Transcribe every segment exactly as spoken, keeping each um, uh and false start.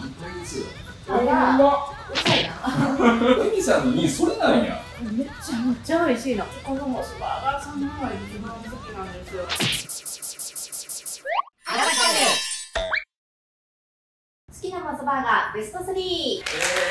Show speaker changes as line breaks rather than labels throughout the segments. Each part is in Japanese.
乾杯ですよ。
あら、うるさいな。
エミさんのにそれなんや。
めちゃめちゃ美味しいの。このモスバーガーさんの方が一番好きなんですよ。好きなモスバーガーベストスリー。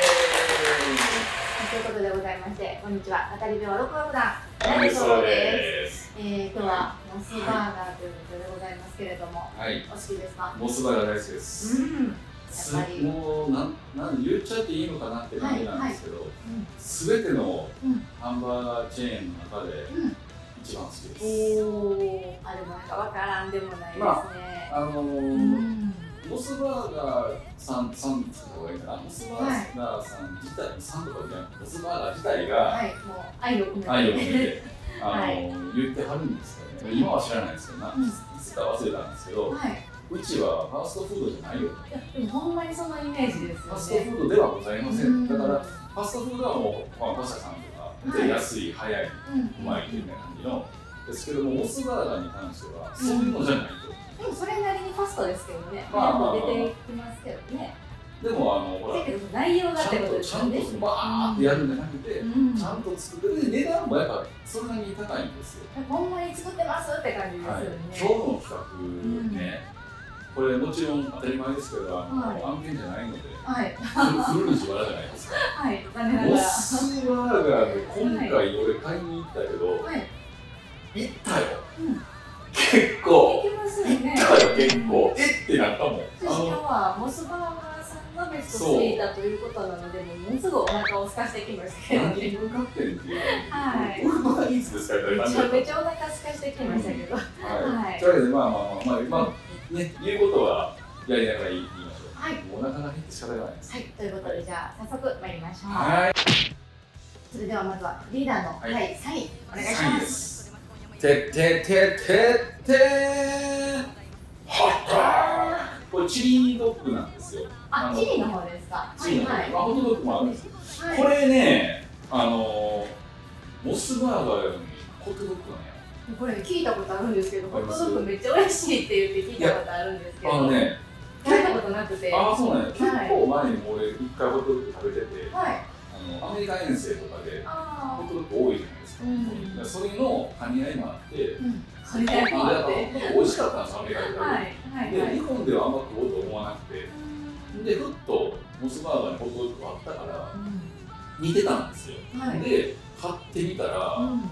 ということでございまして、こんにちは。語り部はろくろくだんナイトソロです。えー、今日はモスバーガーということでございますけれども、はい、お好きですか？
モスバーガー大好きです。うん。やっぱりもうなんなん言っちゃっていいのかなって感じなんですけど、すべ、はいはい、てのハンバーガーチェーンの中で一番好きです。
おお、あれもなんかわからんでもないですね。まあ、あのー
うん、モスバーガーさん、さんつった方がいいかな。モスバーガーさん自体、さんとかじゃなくて、モスバーガー自体が、はい、もう愛を込めて、愛を込めてあのーはい、言ってはるんですかね。今は知らないですけど、な、うん、いつか忘れたんですけど、はい、うちはファーストフードじゃないよ。
いや、でもほんまにそのイメージですよね。
ファストフードではございません。だから、ファストフードはもう、まあ、パシャさんとか、はい、安い、早い、うん、うまいみたいな感じの、ですけども、モスバーガーに関しては、そういうのじゃないと。
でもそれなりにファストですけどね。まあ、まあ、出てきますけどね。
でも、あの、ほら、
だけど内容がってことですよね。
ちゃんと、バーってやるんじゃなくて、うん、ちゃんと作って、値段もやっぱそれなりに高いんですよ。
ほんまに作ってますって感じですよね。はい、
今日の企画ね、うん、これもちろん当たり前ですけど、あの、はい、案件じゃないので、はい、古る自腹じゃないですか。
はい、残念ながら。
モスバーガーで今回俺買いに行ったけど、はい、行ったよ。うん結構、
行きますよね。
行ったよ、結構。えってなったもん。
私今日はモスバーガーさんがベストスリーだということなので、もうものすごいお腹を空かしてきましたけどね。
何に向かってんっていう。
はい。
ウーバーイーツですかみたいな感じで。
めちゃめちゃお腹空かしてきましたけど。はい。
とりあえず、まあまあまあ、まあ、まあ、ね、言うことはやりながら言いましょう。はい。お腹が減って仕方がないです。
はい。ということで、じゃあ、早速参りましょう。はい。それではまずはリーダーの第さんい、お願いします。
てってってってはったーこれチリドッグなんですよ。
あ、チリの方ですか。
チリの方、はいはい、まあ、ホットドッグもあるんですけど、はい、これね、あのー、モスバーガーよりホットドッグはね、
これ聞いたことあるんですけど、ホットドッグめっちゃ美味しいって言って聞いたことあるんですけど、
あのね、
食べたことなくて。
ああ、そうなんや。結構前にも俺一回ホットドッグ食べてて、はい、あのアメリカ遠征とかでホットドッグ多いじゃないですか。うん、それの兼ね合いもあって、うん、兼ね合いもあって、美味しかったんです、アメリカで。はい、で、日本ではあんま食おうと思わなくて、で、ふっとモスバーガーにホットドッグがあったから、似てたんですよ。はい、で、買ってみたら、うん、は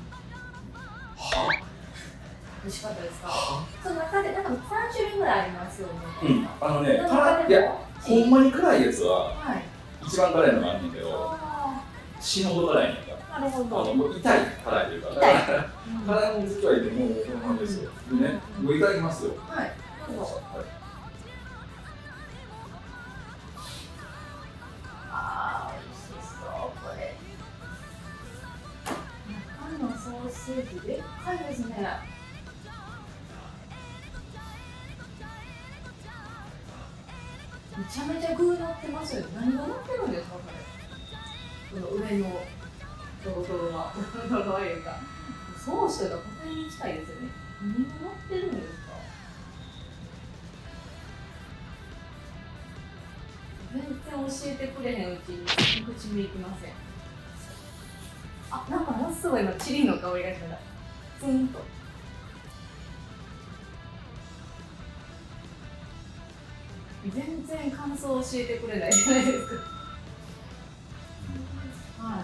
美味しかったですか？その中で、なんかさん種類ぐらいありますよね。
うん、あのね、辛い、いや、ほんまに辛いやつは、はい、一番辛いのがあるんだけど、死ぬほど辛いんだ。
なるほど。
あのもう痛い辛いというか、辛いもの好きはいてもうこのままですよ。でね、もういただきますよ。はい。どうぞ。はい。
ああ、美味しそうこれ。中のソーセージでっかいですね。めちゃめちゃ具乗ってますよね。何が乗ってるんですかこれ。この上のトロトロはトロトロいうかソースが答えに近いですよね。何が乗ってるんですか？全然教えてくれへんうちに口目いきません。あ、なんかものすごい今チリの香りがしました。ツンと全然感想教えてくれないじゃないですか。はい。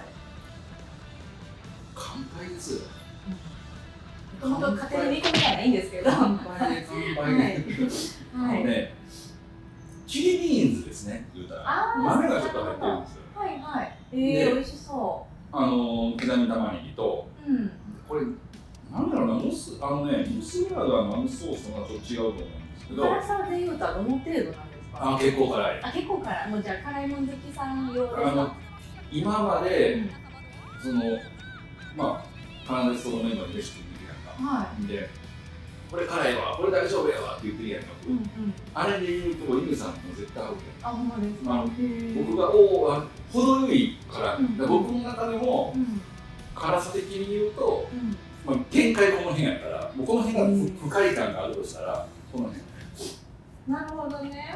乾杯ですよ。
もともと家庭に煮込みたらいいんですけど。
乾杯で乾杯で。あのね、チリビーンズですね。言うたら。豆がちょっと入ってるんですよ。
はいはい。ええ、美味しそう。
あの刻み玉ねぎと、これなんだろうな、モスあのね、モスバーガーのあのソースがちょっと違うと思うんですけど。
辛さで言うたらどの程度なんですか？
あ、結構辛い。
あ、結構辛い。もうじゃあ辛いもん好きさん用ですか？あの
今までそのまあ必ずそのメンバーにレシピ見てやんか。はい。で、これ辛いわ、これ大丈夫やわって言ってるやんか。うんうん。あれで言うと、イムさんも絶対合うけど。
あ、ほんまですか。
僕がおお、程よいから、僕の中でも辛さ的に言うと、まあ限界この辺やから、もうこの辺が不快感があるとしたら、この辺。
なるほどね。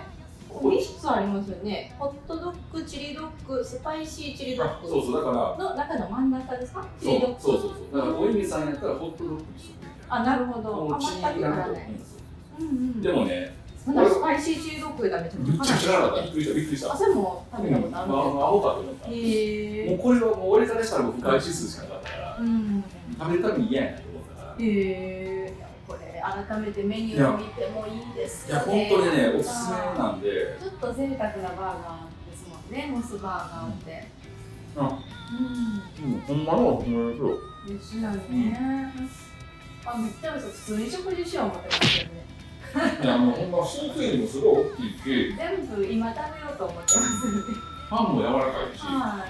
みっつありますよね。ホットドッグ、チリドッグ、スパイシーチリドッグ。
そうそう、だから
の中の真ん中ですか？チ
そう
リドッグ。
そうそうそう。だからおいみさんやったらホットドッグにしとくみたいな。
あ、なるほど。
もうチリ
全くなら
と。
ない。
うんうん。でもね、
スパイシーチリドッグがめちゃめちゃ
めっちゃ知らなかった。びっくりしたびっくりした。
あ、それも食べたことあるんですか？
まあ、アホかと思った。
へえ。
もうこれはもう俺からしたらもう不快指数しかなかったから、うん、食べるために嫌やなと思ったから。へ
え。これ改めてメニューを見てもいいですよ
ね。いや本当にねおすすめなんで。
ちょっと贅沢なバーガーですもんね、モスバーガーって。
うん。うん。ほんまのほんまですよ。
ですよね。あ、めっちゃ美味しい。普通に食事しよう思ってますよね。
いやもうほんまシーフードもすごい大きいし。
全部今食べようと思ってますよね。
パンも柔らかいし。はい。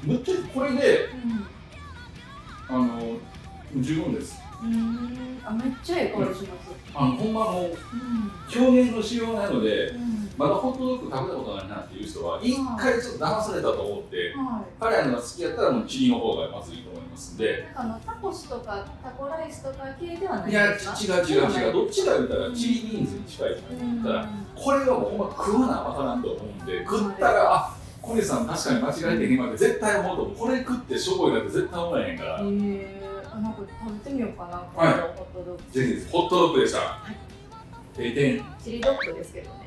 むっちゃこれで、あの十分です。
うん、あ、めっちゃいい香りします。
あのほんまもう表現の仕様なので、まだホットドッグ食べたことないなっていう人は一回ちょっと騙されたと思って、彼らのが好きやったらもうチリの方がまずいいと思いますんで。
あのタコスとかタコライスとか系ではない
ですか？いや違う違う違う。どっちか言ったらチリビーンズに近いじゃないですか。だからこれはもうほんま食わなわからんと思うんで、食ったらあ小西さん確かに間違えてへんわって絶対思うと思う。これ食ってしょぼいなんて絶対思えへんから。
あ、なんか食べてみようかな。
はい。ホットドッグ。ぜひぜひホットドッグでした。はい。ええ点。
チリドッグですけどね。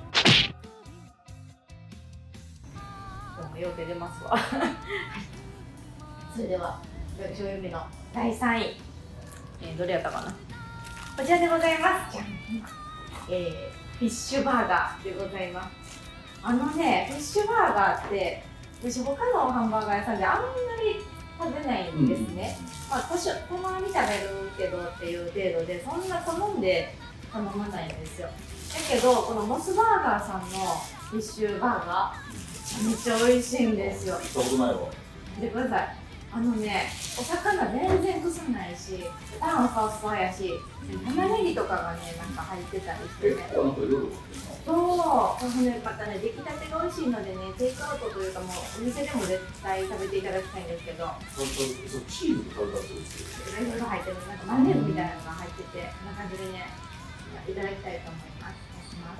よう出てますわ。それでは表読みのだいさんい、えー、どれやったかな。こちらでございます。じゃん。えー、フィッシュバーガーでございます。あのね、フィッシュバーガーって私他のハンバーガー屋さんであんまり食べないんですね。うん、まあ、多少たまに食べるけどっていう程度で、そんな好んで頼まないんですよ。だけどこのモスバーガーさんのフィッシュバーガーめっちゃ美味しいんですよ。
行ったことないわ。
見てください。あのね、お魚全然臭ないし、タンファーストやし、玉ねぎとかがね、なんか入ってたりしてね。
結構なんか色々
そう、このね、またね、出来たてが美味しいのでね、テイクアウトというかもうお店でも絶対食べていただきたいんですけど。
そうそうそう、チーズとかだそうです
よ。いろいろ入ってる、なんかマヨネーズみたいなのが入ってて、こんな感じでね、いただきたいと思います。お願いします。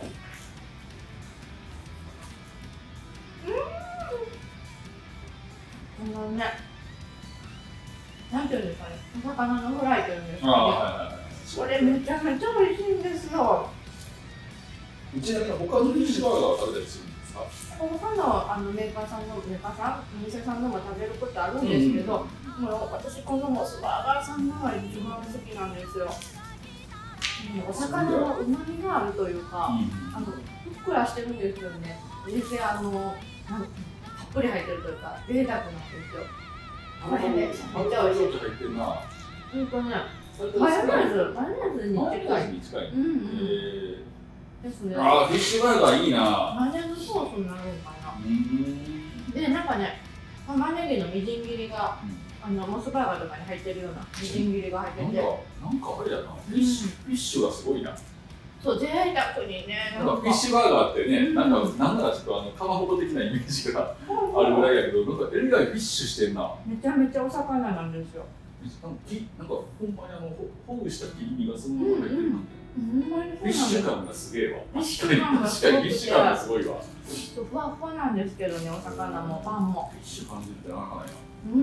うーん。このね。なんていうんですかね、お魚のフライというんですかね。これめちゃめちゃ美味しいんですよ。
ちなみに他のフィッシュバーガーは食べたりするんですか？
他のあのメーカーさんのメーカーさん、お店さんのも食べることあるんですけど、もう私このモスバーガーさんのが一番好きなんですよ。お魚のうまみがあるというか、あのふっくらしてるんですよね。全然あのなんたっぷり入ってるというか贅沢なんですよ。これね、めっちゃ美味しい。うんとね、マヨネーズ、マヨネーズに近い。うんうん。ですね。
ああ、フィッシュバーガーいいな。
マヨネーズソースになるのかな。で、なんかね、玉ねぎのみじん切りが、あのモスバーガーとかに入ってるようなみじん切りが入ってて。なんか、
なんかあれやな。フィッシュ、フィッシュがすごいな。
そう、贅沢にね。
なんかフィッシュバーガーってね、なんか、なんならちょっとあの、かまぼこ的なイメージがあるぐらいやけど、なんかえらいフィッシュしてんな。
めちゃめちゃお魚なんですよ。
なんか、ほんまにあの、ほぐした切り身がそのまま入ってるなんて。フィッシュ感がすげえわ。確かに、確かにフィッシュ感がすごいわ。
ふわふわなんですけどね、お魚もパンも。
フィッシュ感じってなかなかないな。
うん。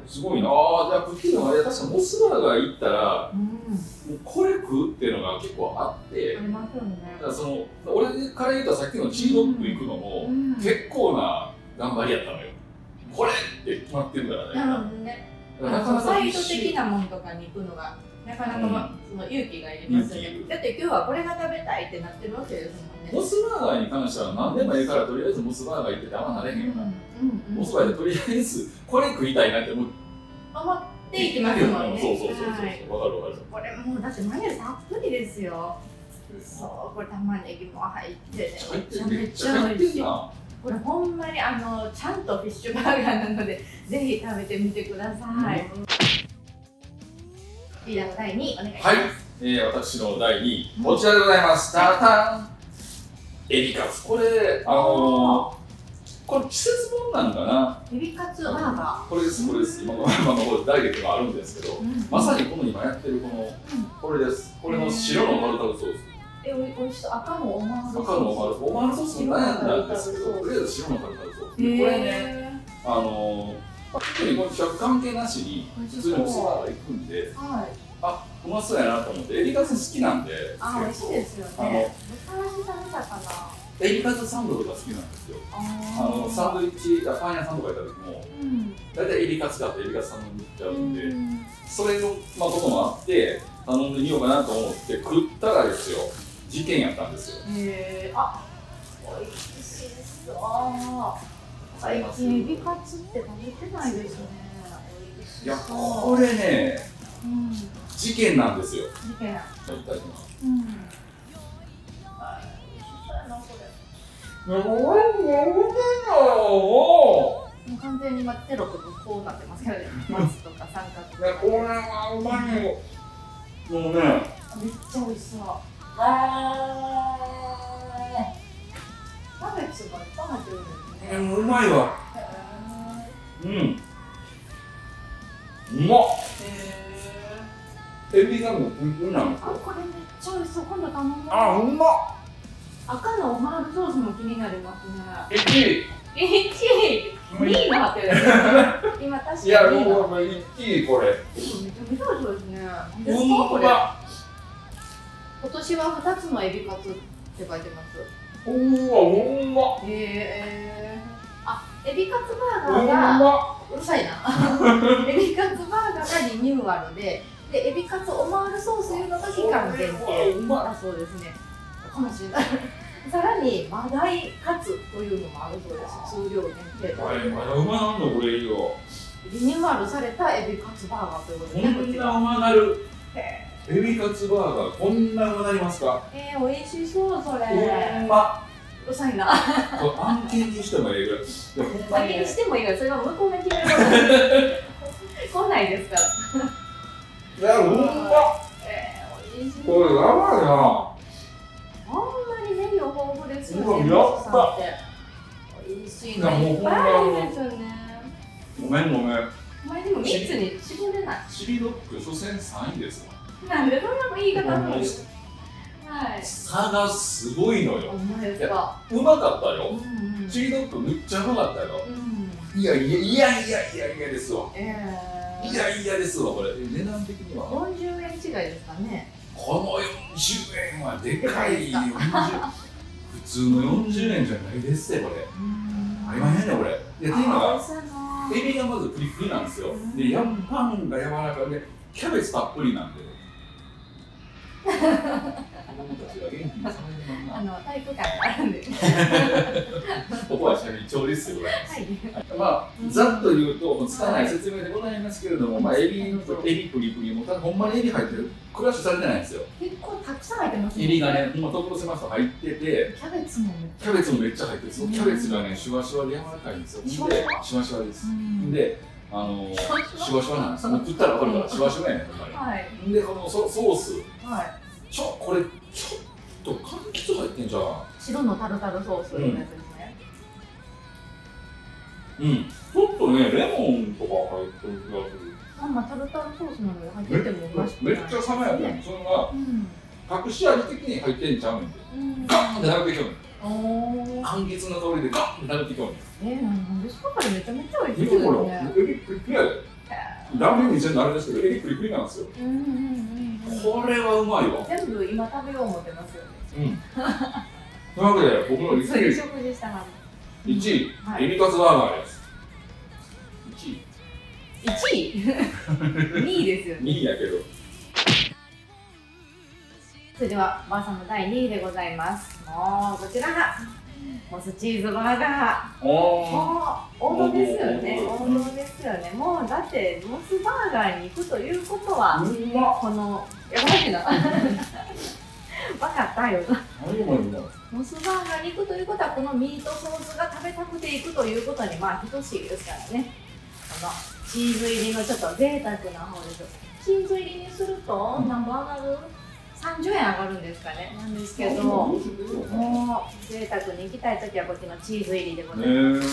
すごいな。ああ、じゃあ、昨日あれ、確かモスバーガー行ったら、うん、もうこれ食うっていうのが結構あって。
ありますよね。
だからその、俺から言ったさっきのチードッグ行くのも、うん、結構な頑張りやったのよ。これって決まってるからね。
なるほどね。なかなかサイド的なものとかに行くのがなかなか、まあ、その勇気がいりますよね。だって今日はこれが食べたいってなってるわけですもんね。
モスバーガーに関しては何でもいいからとりあえずモスバーガー行っててあんまなれへんよな。モスバーガーでとりあえずこれ食いたいなって思
っていきますもんね。
そうそうそうそう。わかるわかる。
これもうだってマヨネーズたっぷりですよ。そう、これ玉ねぎも入っててめちゃめちゃ美味しい。これほんまにあのちゃんとフィッシュバーガーなのでぜひ食べてみてください。リーダーのだいにいお願いします。
はい、えー、私のだいにいこちらでございます。タタンエビカツ。これあのー、これ季節もんなんかな。
エビカツバーガー。
これですこれです。今の今のダイレクトがあるんですけど、うん、まさにこの今やってるこの、うん、これです。これの白のタルタルソース。
え、おいしそう。赤のオマールソース。
赤のオマールソース。オマールソースも悩んだんですけど、とりあえず白のタルタルソース。これね、あの特にこの食関係なしに普通にお蕎麦が行くんで、あ、うまそうやなと思って、エビカツ好きなんで。
あ、美味しいですよね。昔食べたかな。
エビカツサンドとか好きなんですよ。あのサンドイッチ、パン屋さんとか行った時も、大体エビカツだとエビカツサンドに行っちゃうんで、それのまあこともあって頼んでみようかなと思って食ったらですよ、事件やったんですよ。
へえ、あ、美味しそう。最近エビカツって食べてないですね。
いや、これね、事件なんですよ。
事件。
いただきます。も
う完全に今テロップこうなってますけどね。松とか三角とか。
これはうまいよ。もうね、
めっちゃ美味しそう。あキャベツがいっぱい入ってるんですね。
うまいわ。うん。うまっ。エビがもうプリプリなんですよ。
あ、これめっちゃ美味しそう。今度頼もう。
あ、うまっ。
赤のオマールソースも気になりますね。
いちい。
いちい。にいになってる。今確かに。い
や、もういちいこれ。
めちゃめちゃ美味しそうですね。
うまっ。
今年はふたつのエビカツって書いてます。
うわ、うまっ。
へえ。あ、エビカツバーガーがうるさいな。エビカツバーガーがリニューアルで、でエビカツオマールソースいうのが期間限定だそうですね。かもしれない。さらにマダイカツというのもあるそうです。数量限定と。
まだうまなんのこれいいよ。
リニューアルされたエビカツバーガーということで、ね、
こんなうまなる。エビカツバーガーこんなうまなりますか。
えー、美味しそうそれ。
うま。
うるさいな。
案件にしてもいいぐらい。
案件にしてもいいぐらい。それは向こうが決めること来ないですから。
いや、うまっ。
えー、美味しい。
これやばいな。
あんまりメニュー豊富ですよね。
やった。
美味しいのいっぱいあるんですよね。
ごめんごめん。
お前でもみっつに絞れない。
チリドッグ初戦さんいですわ。
なんでそんな言い方なの。はい。
差がすごいのよ。
う
まかったよ。チリドッグめっちゃうまかったよ。いやいやいやいやいやいやですわ。いやいやですわこれ。値段的には。
よんじゅうえん違いですかね。
このよんじゅうえんはでかい。普通のよんじゅうえんじゃないですよこれ。ありまへんねこれ。っていうのがエビがまずプリプリなんですよ。でヤンパンが柔らかでキャベツたっぷりなんで。子供たちが元気にされてますな。
あの体育館があるんで。
ここはちなみに調理室でございます。まあざっと言うとつかない説明でございますけれども、まあエビのエビプリプリもただほんまにエビ入ってるクラッシュされてないんですよ。
結構たくさん入ってますね。
エビがね、今所狭しと入ってて、
キャベツも
キャベツもめっちゃ入ってる。そのキャベツがね、シュワシュワで柔らかいんですよ。で、シュワシュワです。で、あのシュワシュワなんです。もう食ったら分かるからシュワシュワやねん。はい。で、このソソース。はい。ちょこれちょっと柑橘入ってんじゃん。
白のタルタルソースのやつですね。
うん。ちょっとねレモンとか入ってる気がする。
あんまタルタルソースなので入っててもおかしくない。
めっちゃ爽やかやん。それが隠し味的に入ってんちゃうんで。ガンって食べてきようね。柑橘の香りでガンって食べてきようね。
えー、なんですかこれめちゃめちゃ美味しそうですね。
エビプリプリやで。ラーメンに全部あれですけどエビプリプリなんですよ。これはうまいわ。全
部今食べよう思ってますよね。
うん。というわけで僕のいちい。
そういう食事したな。
いちい、エビカツバーガーです。いちい。
いちいにいですよね。
にいやけど。
それではばあさんのだいにいでございます。もうこちらがモスチーズバーガー。もう王道ですよね。王道ですよね。もうだってモスバーガーに行くということはこのやばいな。分かったよ。モスバーガーに行くということはこのミートソースが食べたくて行くということにまあ等しいですからね。このチーズ入りのちょっと贅沢な方です。チーズ入りにすると何本上がる？さんじゅうえん上がるんですかね。なんですけど、もう贅沢に行きたいときはこっちのチーズ入りでございます。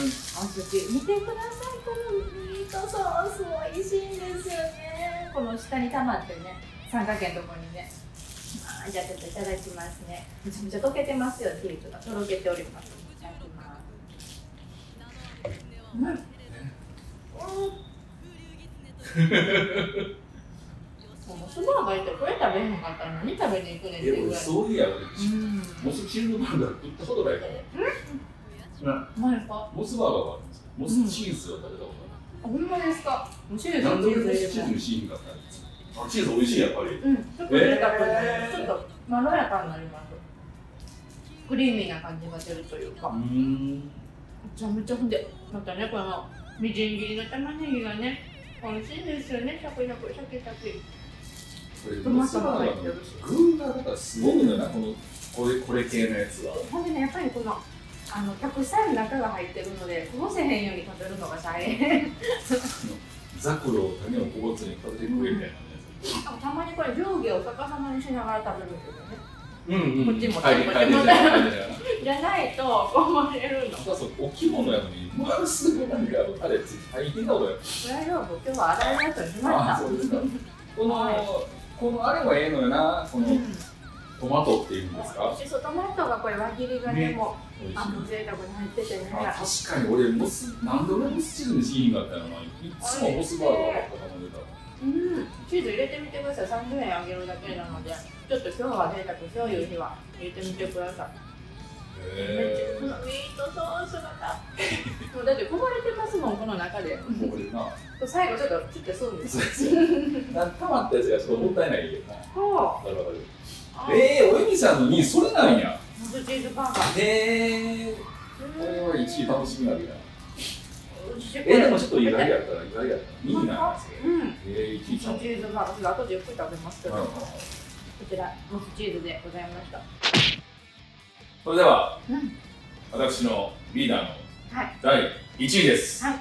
お寿司見てください。このミートソース美味しいんですよね。この下に溜まってね、三角形のところにね。 じゃあちょっといただきますね。めちゃめちゃ溶けてますよ、チーズがとろけております。いただきます。うん。うん。モスバーガーってこれ食べへんかったら何食べに行くねんってぐらい。
そういや、モスチーズバーガー食ったことないから。
何ですか？
モスバーガーはあるんですか？モスチーズを食べたこと
ある。ほんまですか？チーズ
なんでモスチーズにしんかったんですか？あ、チーズ美味しいやっぱり。
うん、ちょっと贅沢で、ちょっとまろやかになります。クリーミーな感じが出るというか。めちゃめちゃほんで、またね、このみじん切りの玉ねぎがね、美味しいですよね、シャクシャク、シャキシャキ。トマトも入ってるし。
具がだからすごいのよな、このこれこれ系のやつは。
ほんでね、やっぱりこのあのたくさん中が入ってるので、こぼせへんように食べるのが大変。
ザクロ種をこぼつに食べてくれみたいなね。
たまにこれ上下を逆さまにしながら食べるんですよね。
うんうん。
こっちもこっちもこっちもじゃないと困れるの。
そうそう、お着物やのに、もうすぐなんかタレついて大変だこれ。
大丈夫、今日は洗いやすくしました。
そうですか。このこのあれはええのよな、このトマトっていうんですか。
そう、トマトがこれ輪切りがね、もうあの贅沢に入っててね。
確かに俺モスなんで俺モスチーズにしひんかったのな。いつもモスバーガーばっか頼んでた。
うん、チーズ入れてみてください。さんじゅうえんあげるだけなので、ちょっと今日は贅沢しよういう日は入れてみてください。へー。このミートソースがたもうだってこぼれてますもん、この中で。こぼれるな。最後ちょっと切ってそうです。
なんか溜まったやつがちょっともったいないけどな。そう。なるほど。ええ、おゆみさんのにそれなんや。
モスチーズバーガー。
へえ。これはいちい楽しみなるやん。え、でもちょっと意外やったら意外やったらいいな。
うん。ええ、いちいチーズバーガー、後でゆっくり食べますけど。こちらモスチーズでございました。
それでは、私のリーダーのだいいちいです。はい。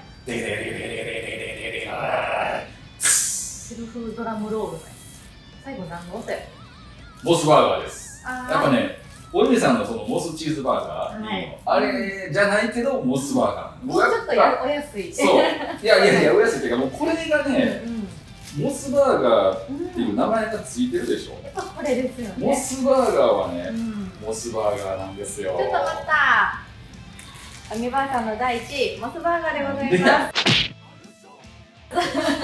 シルフドラムロール。最後何のせ？
モスバーガーです。やっぱね、おゆみさんのそのモスチーズバーガー、はい、あれじゃないけどモスバーガー。
もうちょっとやお安い。
そう。いやいやいやお安いっていうかもうこれがね、うん、モスバーガーっていう名前がついてるでしょ。
うん、これですよね。
モスバーガーはね、うん、モスバーガーなんですよ。
ちょっと待った。おみばあさんのだいいちいモスバーガーでございます。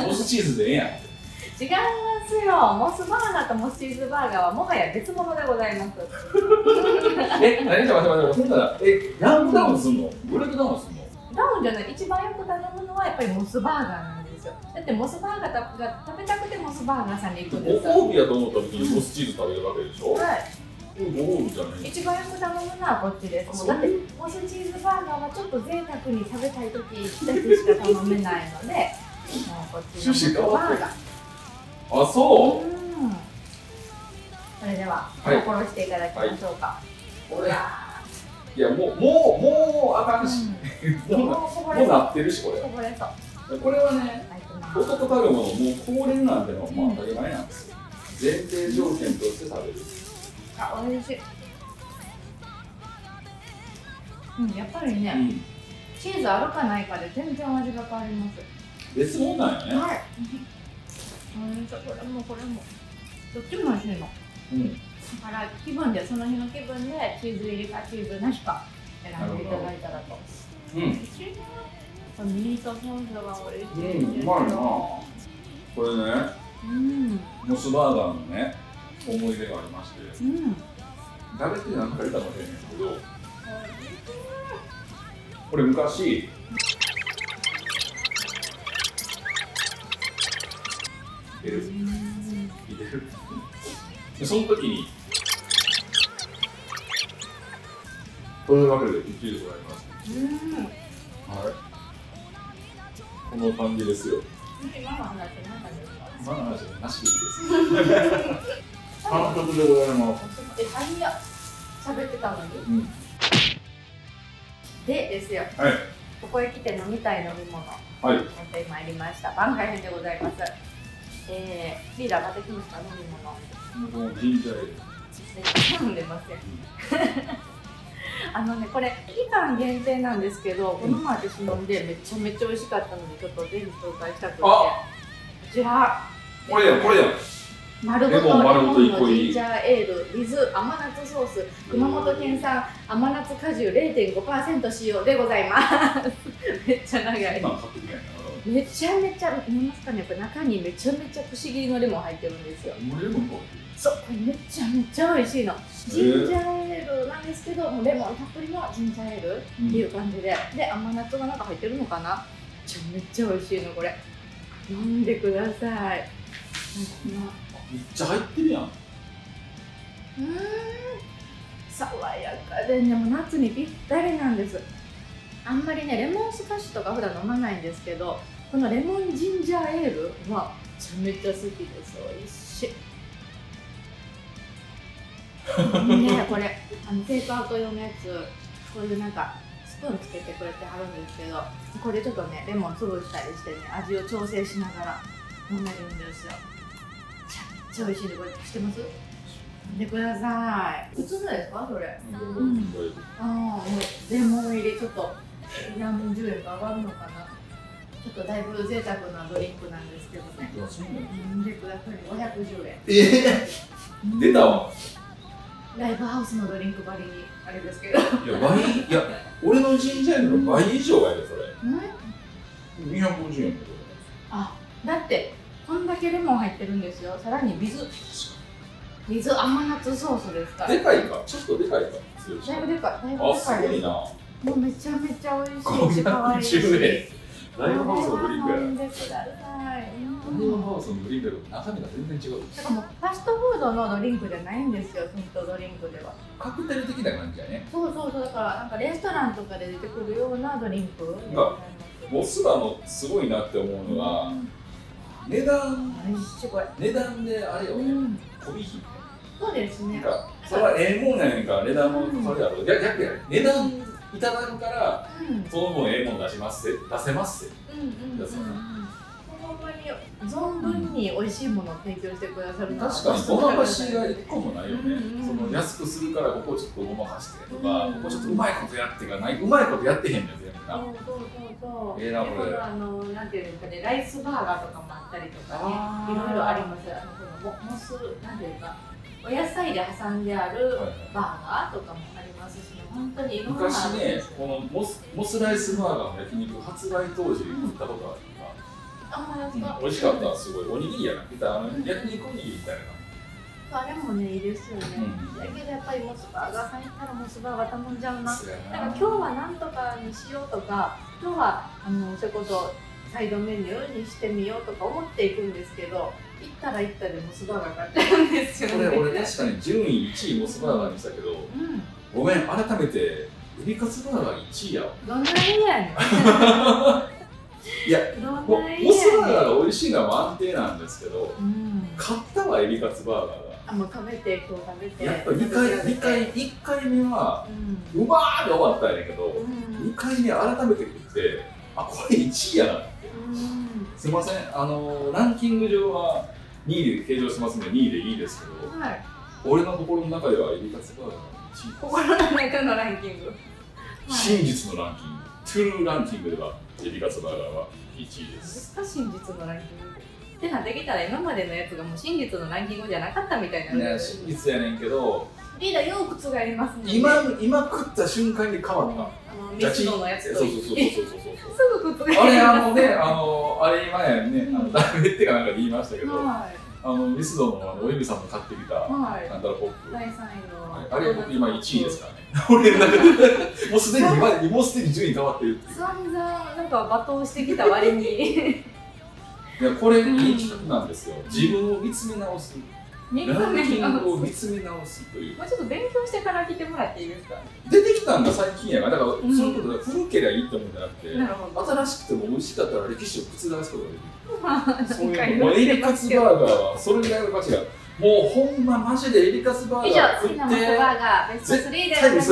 モスチーズでええやん。
違いますよ。モスバーガーとモスチーズバーガーはもはや別物でございます。
え、何ちょっと待って待って、ほんなら、え、ランクダウンすんの？ブレイクダウンすんの？
ダウンじゃない、一番よく頼むのはやっぱりモスバーガーなんですよ。だってモスバーガーが食べたくてモスバーガーさんに行くんですよ。
ご褒美やと思った時にモスチーズ食べるわけでしょ？はい。ご褒美じゃない。
一番よく頼むのはこっちです。だってモスチーズバーガーはちょっと贅沢に食べたい時一つしか頼めないので、もうこっちのモスバーガー。
あ、そう。
うん、それでは、はい、心していただきましょうか。
これ、いや、もう、もう、もう、あかんし。うん、もう、もうなってるし、これ。こぼれそう。これはね、男たるもの、もう高齢なんてのは、まあ、当たり前なんですよ。前提条件として食べる。
あ、美味しい。うん、やっぱりね、うん、チーズあるかないかで全然味が変わります。
別物なんよね。はい。
うん、これもこれもどっちも美味しいの。うん。だから気分でその日の気分でチーズ入りかチーズなしか選んでいただいたらと。うん。美味しいな。このミートソースが美味しい。うん、うまいな。
これね、うん、モスバーガーのね思い出がありまして、うん、食べて何回かもしれないけど、これ昔。いるいてるでその時にというわけでいちいでございます。はい、この感じですよ。
今の話何ですか？
今の話はなしでいいです完璧でございます。
え、何や喋ってたのに、うん、でですよ、はい、ここへ来て飲みたい飲み物持ってまいりました。番外編でございます。えー、リーダー買ってきました飲み物。
もうジンジャーエール。
飲んでません。あのね、これ期間限定なんですけど、この前私飲んでめちゃめちゃ美味しかったので、ちょっとぜひ紹介したくて。こちら。
これやこれや。
丸ごとレモンのジンジャーエール with 甘夏ソース、熊本県産甘夏果汁 れいてんごパーセント 使用でございます。めっちゃ長い。めちゃめちゃ見えますかね、これ中にめちゃめちゃ不思議のレモン入ってるんですよ。そう、これめちゃめちゃ美味しいの。ジンジャーエールなんですけど、もうレモンたっぷりのジンジャーエールっていう感じで、で甘夏がなんか入ってるのかな。めちゃめちゃ美味しいのこれ。飲んでください。
めっちゃ入ってるやん。うん、
爽やかでね、もう夏にぴったりなんです。あんまりねレモンスカッシュとか普段飲まないんですけど、このレモンジンジャーエールはめちゃめちゃ好きです。美味しい。ね、これあのテイクアウト用のやつ、こういうなんかスプーンつけてくれてはるんですけど、これちょっとねレモン潰したりしてね、味を調整しながら飲めるんですよ。めっちゃ美味しいんで、これ知ってます？飲んでください。普通のですかそれ？うん。ああ、もうレモン入りちょっと何十円か上がるのかな。ちょっとだいぶ贅沢なドリンクなんですけどね。飲んでください。ごひゃくじゅうえん。
えー、出たわ。
ライブハウスのドリンクばりにあれですけど。い
や倍、いや俺のジンジャーエールの倍以上やでそれ。うん？にひゃくごじゅうえんだよ。
あ、だってこんだけレモン入ってるんですよ。さらに水。水甘夏ソースですから。
でかいか、ちょっとでかいか。
だいぶでかい、だいぶでかいです。
あ、すごいな。
もうめちゃめちゃ美味しいし、可愛いし。
ライブハウスのドリンクや。
飲んでください。ラ
イブハウスのドリンクやけど中身が全然違う。
だからもうファストフードのドリンクじゃないんですよ、ヒントドリンクでは。
カクテル的な感じやね。
そうそうそう、だからなんかレストランとかで出てくるようなドリンク。
がモスバのすごいなって思うのが、値段、値段であれよね、飛び火。
そうですね。
それはええもんやねんから値段もそれやろ。逆やね。値段いただくからその分ええもん出しますって出せますって。ほんまに存分に美味しいものを提供してくださる。確かにごまかしが一個もないよね。その安くするからここちょっとごまかしてとか、ここちょっとうまいことやってがない、うまいことやってへんねん全部な。そうそうそう。ええなこれ。あのなんていうんですかね、ライスバーガーとかもあったりとかね、いろいろあります。あのこのモスなんていうか。お野菜で挟んであるバーガーとかもありますし、本当にいろんな。昔ね、このモス、モスライスバーガーの焼肉発売当時に食ったことあるから、うん、美味しかった、すごい。おにぎりやな、ピタあの焼肉おにぎりみたいな。あれもね、いいですよね。だけどやっぱりモスバーガー入ったらモスバーガー頼んじゃうな。だから今日はなんとかにしようとか、今日はあのそれこそサイドメニューにしてみようとか思っていくんですけど、行ったら行ったでモスバーガー買っちゃうんですよね。これ俺確かに順位いちいモスバーガーにしたけど、うん、ごめん改めてエビカツバーガーいちいやわ。どんな意味やねん。いやモスバーガーが美味しいのは安定なんですけど、うん、買ったわエビカツバーガーが。あ、もう食べて今日食べて。やっぱにかいにかいいっかいめは、うん、うまーって終わったんやけど、うん、にかいめ改めて食ってあこれいちいやなって。すみません、あのランキング上はにいで計上しますのでにいでいいですけど、はい、俺の心の中ではエビカツバーガーがいちい。心の中のランキング、はい、真実のランキング、トゥルーランキングではエビカツバーガーはいちいです。真実のランキングってなってきたら今までのやつがもう真実のランキングじゃなかったみたいな。いや真実やねんけどリーダーよう覆りますもんね。今今食った瞬間に変わった。あのミスドのやつとそうそうそうそうそうそう。すぐ覆ります。あれあのねあのあれ今やねあのダメってかなんかで言いましたけど、あのミスドのおゆみさんの買ってきたなんたらポップ。だいさんいのあれ僕今いちいですからね。俺もうすでに今もうすでに順位変わってるっていう。散々なんか罵倒してきた割に。いやこれいい企画なんですよ。自分を見つめ直す。ランキングを見つめ直すという。まあちょっと勉強してから来てもらっていいですか。出てきたんが最近やから、だからそういうことで古ければいいって思うんじゃなくて、新しくても美味しかったら歴史を覆すことができる。そういうもうエビカツバーガーはそれぐらいの価値が。もうほんまマジでエビカツバーガー食って。以上、好きなモスバーガーベストスリーでございました。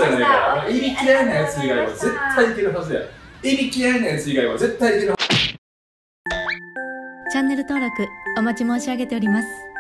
エビ嫌いなやつ以外は絶対いけるはずや。エビ嫌いなやつ以外は絶対いけるはず。チャンネル登録お待ち申し上げております。